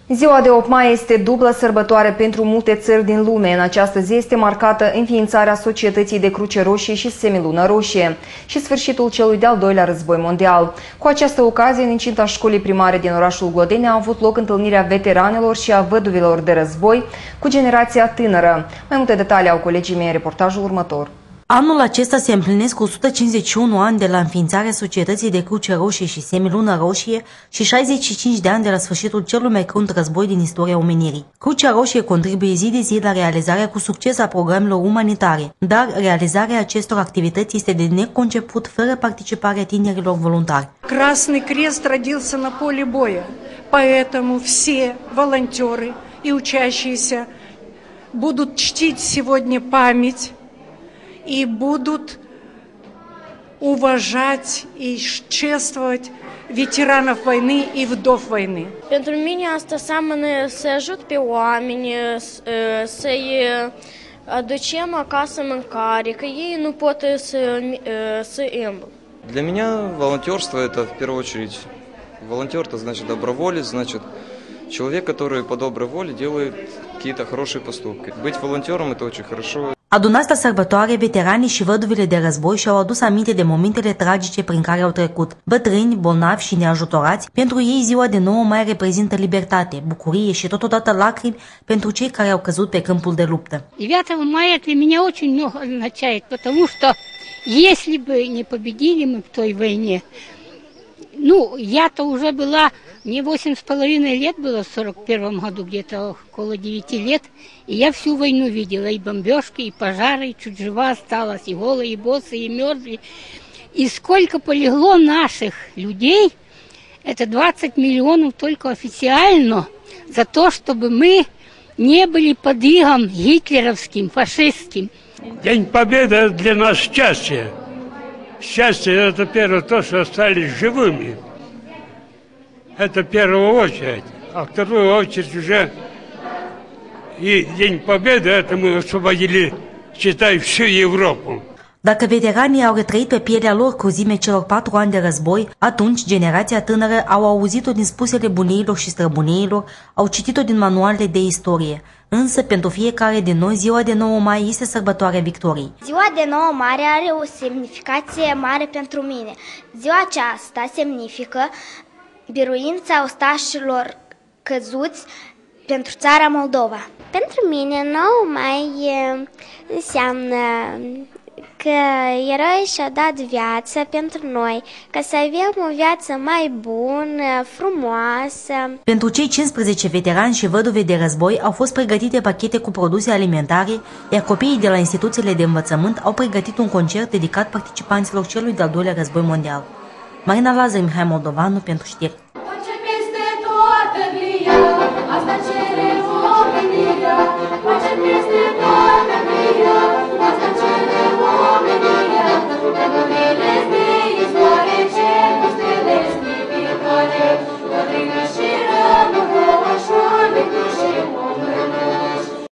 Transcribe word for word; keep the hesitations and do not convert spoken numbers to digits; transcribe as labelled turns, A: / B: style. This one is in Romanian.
A: Ziua de opt mai este dublă sărbătoare pentru multe țări din lume. În această zi este marcată înființarea Societății de Cruce Roșie și Semilună Roșie și sfârșitul celui de-al doilea război mondial. Cu această ocazie, în incinta școlii primare din orașul Glodeni a avut loc întâlnirea veteranelor și a văduvilor de război cu generația tânără. Mai multe detalii au colegii mei în reportajul următor.
B: Anul acesta se împlinesc o sută cincizeci și unu ani de la înființarea Societății de Cruce Roșie și Semilună Roșie și șaizeci și cinci de ani de la sfârșitul celui mai crunt război din istoria omenirii. Crucea Roșie contribuie zi de zi la realizarea cu succes a programelor umanitare, dar realizarea acestor activități este de neconceput fără participarea tinerilor voluntari.
C: Красный Крест родился на поле боя, поэтому все волонтеры и учащиеся будут чтить сегодня память и будут уважать и чествовать ветеранов войны и вдов войны.
D: Pentru mine asta seamănă să ajut pe oameni, să-i aducem acasă mâncare, că ei nu pot să, să îmbă.
E: Для меня волонтерство это в первую очередь волонтер, это значит доброволец, значит человек, который по доброй воле делает какие-то хорошие поступки. Быть волонтером это очень хорошо.
B: Adunată sărbătoare, veteranii și văduvile de război și-au adus aminte de momentele tragice prin care au trecut. Bătrâni, bolnavi și neajutorați, pentru ei ziua de nouă mai reprezintă libertate, bucurie și totodată lacrimi pentru cei care au căzut pe câmpul de luptă.
F: девятого мая для меня очень много означает, потому что если бы не победили мы в той войне, ну, я-то уже была, мне восемь с половиной лет было в сорок первом году, где-то около девяти лет, и я всю войну видела, и бомбежки, и пожары, и чуть жива осталась, и голые, и босые, и мерзли. И сколько полегло наших людей, это двадцать миллионов только официально, за то, чтобы мы не были под игом гитлеровским, фашистским.
G: День Победы для нас счастье. Счастье – это первое то, что остались живыми. Это в первую очередь. А в вторую очередь уже и День Победы, это мы освободили, считай, всю Европу.
B: Dacă veteranii au retrăit pe pielea lor cruzime celor patru ani de război, atunci generația tânără au auzit-o din spusele buneilor și străbuneilor, au citit-o din manualele de istorie. Însă, pentru fiecare din noi, ziua de nouă mai este sărbătoarea victoriei.
H: Ziua de nouă mai are o semnificație mare pentru mine. Ziua aceasta semnifică biruința ostașilor căzuți pentru țara Moldova.
I: Pentru mine nouă mai înseamnă că eroi și-au dat viață pentru noi, ca să avem o viață mai bună, frumoasă.
B: Pentru cei cincisprezece veterani și văduve de război au fost pregătite pachete cu produse alimentare, iar copiii de la instituțiile de învățământ au pregătit un concert dedicat participanților celui de-al doilea război mondial. Marina Lazar, Mihai Moldovanu pentru știri.